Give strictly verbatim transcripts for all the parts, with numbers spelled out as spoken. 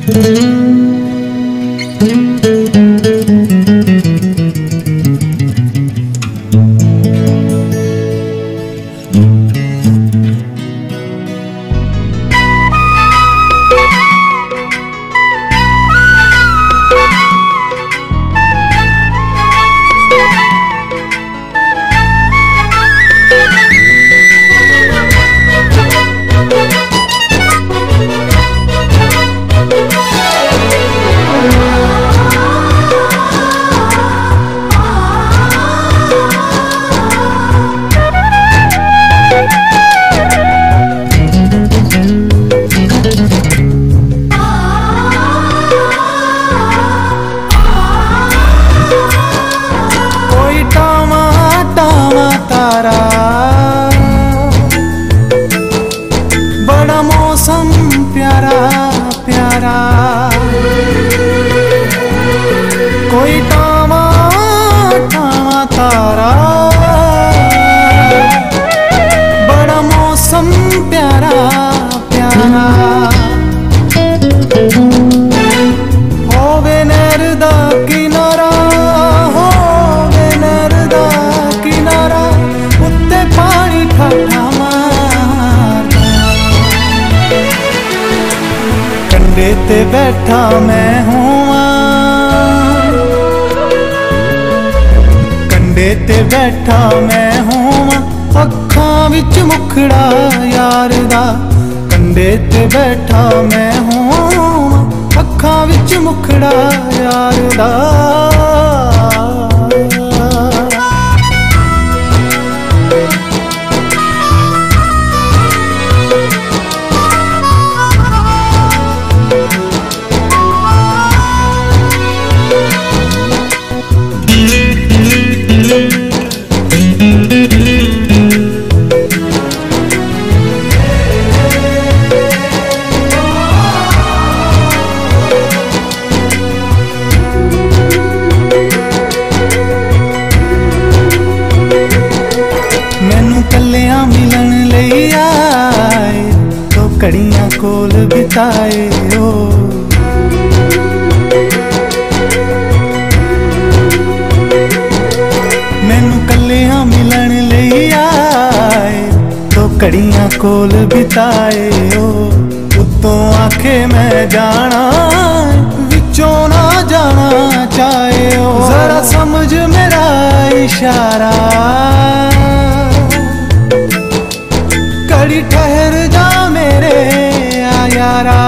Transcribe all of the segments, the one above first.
बड़ा मौसम प्यारा प्यारा, कोई टामा टामा तारा। बड़ा मौसम प्यारा प्यारा, होवे नहर दा किनारा, होवे नहर दा किनारा, उत्ते पानी ठा कंडे ते बैठा मैं हूँ, कंडे ते बैठा मैं हूँ, अखां विच मुखड़ा यार दा। कंडे ते बैठा मैं हूँ, अखां विच मुखड़ा यार दा। कलियां मिलन लई आए तो घड़ियां कोल बिताए ओ। मैनू कलियां मिलन लई आए तो घड़ियां कोल बिताए ओ। उत्तों आखे मैं जाना विचों ना जाना चाहे ओ। जरा समझ मेरा इशारा, घड़ी ठहर जा मेरे आ यारा।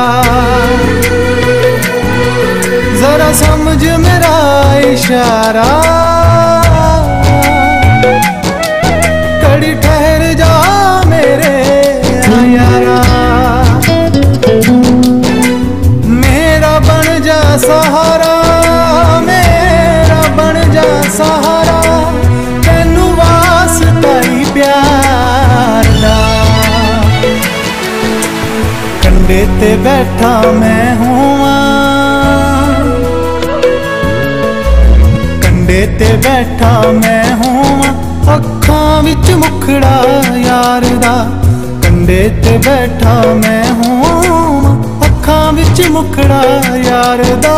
जरा समझ मेरा इशारा, घड़ी ठहर जा मेरे आ यारा। मेरा बन जा सहारा, मेरा बन जा सहारा, तैनू वास्ता ही प्यार दा। कंडे ते बैठा मैं हूँ, कंडे ते बैठा मैं हूँ, अखां विच मुखड़ा यार दा। कंडे ते बैठा मैं हूँ, अखां विच मुखड़ा यार दा।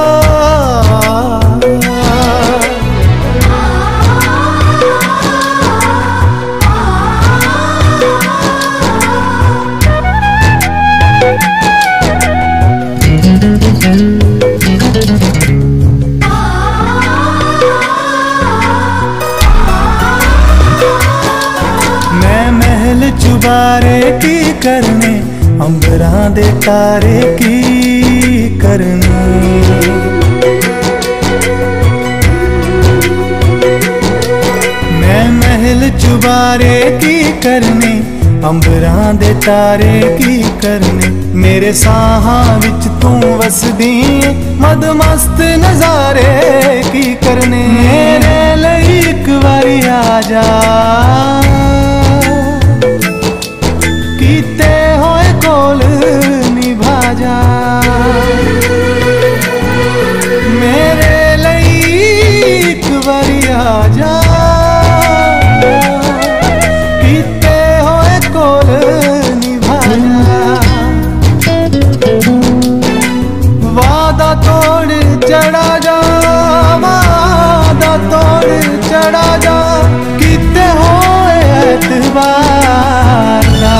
मैं महल चुबारे की करने, अंबरां दे तारे की करने। मैं महल चुबारे की करने, अंबरां दे तारे की करने। मेरे साहां विच तू वसदी, मदमस्त नजारे की करने। मेरे लिए एक बारी आ जा, कीते होए कोल निभा जा। मेरे लिए एक बारी आ जा, कीते होए कोल निभा जा। चढ़ा जा वादा तोड़ चढ़ा जा किते होए एतबार ना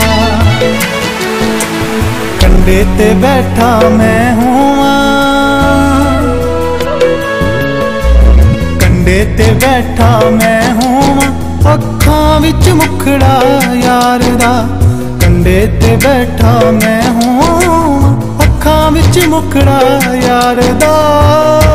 कंडे ते बैठा मैं हूँ कंडे ते बैठा मैं हूँ अखां विच मुखड़ा यार दा कंडे ते बैठा मैं हूँ अखां विच मुखड़ा यार दा।